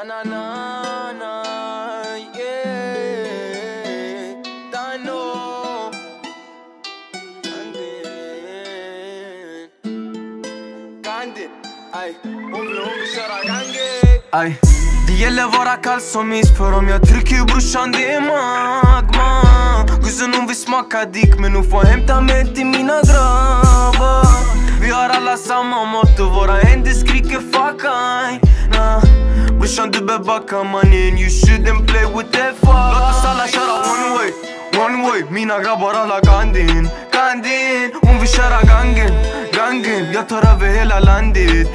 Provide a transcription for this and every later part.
na na na, yeah. Dano Gandhi, ay, hon vill köra gange. Ay, det gäller vara kall som is, för om jag trycker brorsan det är magma. Gussen hon vill smaka dick, men hon får hämta mig till mina grabbar. Vi har alla samma motto, våra händer skriker fuck aj. Brorsan du bör backa mannen, you shouldn't play with that fuck. Låt oss alla köra one way, mina grabbar alla Gandhin. Hon vill köra gangen, jag tar över hela landet.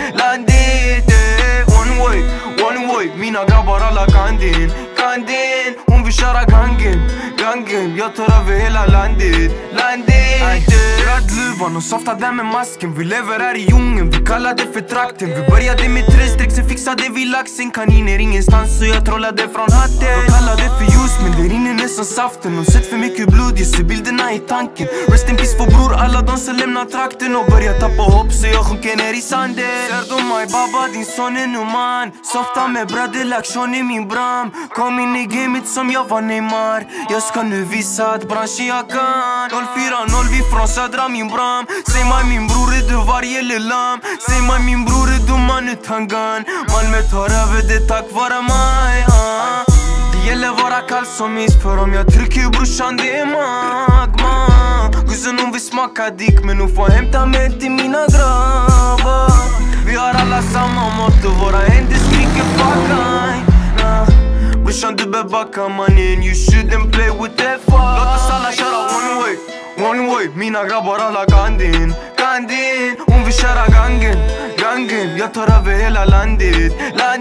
One way, mina grabbar alla Gandhin. Hon vill köra gangen, jag tar över hela landet. Röd luvan och softa där med masken. Vi lever här i djungeln, vi kallar det för trakten. Vi började med 3 streck, sen fixade vi laxen. Kaniner ingenstans så jag trollade från hatten. De kallar det för ljus men det rinner nästan saften. Och sett för mycket blod, jag ser bilderna i tanken. Rest in peace för bror, alla de som lämnar trakten. Och börjar tappa hopp så jag sjunker ner i sanden. Ser du mig baba, din son är nu man. Softa med bröder, laktion i min bram. Kom in i gamet som jag var Neymar. Jag ska nu visa att branschen jag kan. 040 vi från södra min bram. Säg mig min bror är du varje lillam. Säg mig min bror är du man utan gun. Malmö tar över det tack vare mig. Det gäller vara kall som is, för om jag trycker brorsan det är magma. Gussen hon vill smaka dick, men hon får hämta mig till mina grabbar. Vi har alla samma motto, våra händer skriker fuck aj. Brorsan du bör backa mannen, you shouldn't play with that fuck. Låt oss alla köra one way, mina grabbar alla Gandhin. Hon vill köra gangen, jag tar över hela landet.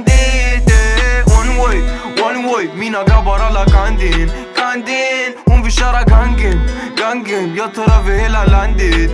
One way, mina grabbar alla Gandhin. Hon vill köra gangen, jag tar över hela landet.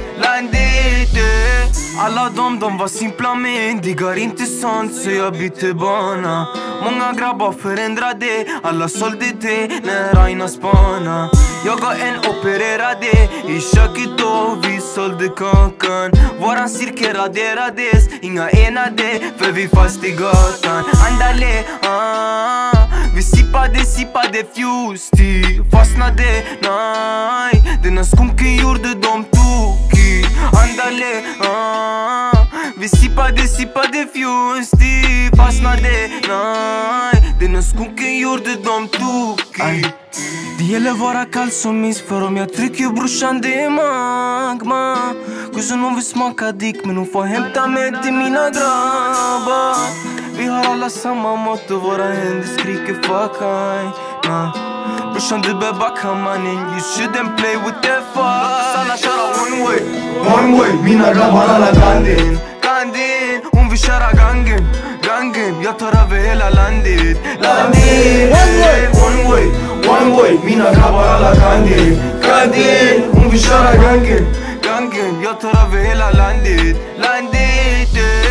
Alla de var simpla men diggar inte sånt så jag bytte bana. Många grabbar förändrade, alla sålde det när Aina spana. Jag och en opererade i köket och vi sålde kakan. Våran cirkel raderades, inga enade för vi fast i gatan. Andale, vi sippade fjusti, fastnade, nej. Denna skunken gjorde dem tokig. Andale, vi sippade fjusti, fastnade, nej. Denna skunken gjorde dem tokig. Det gäller vara kall som is, för om jag trycker brorsan det är magma. Gussen hon vill smaka dick, men hon får hämta mig till mina grabbar. Vi har alla samma motto, våra händer skriker fuck aj. Brorsan du bör backa mannen, you shouldn't play with that fuck. Låt oss alla köra one way, mina grabbar alla Gandhin. Hon vill köra gangen, jag tar över hela landet. One way, mina grabbar alla Gandhin. Hon vill köra gangen, jag tar över hela landet.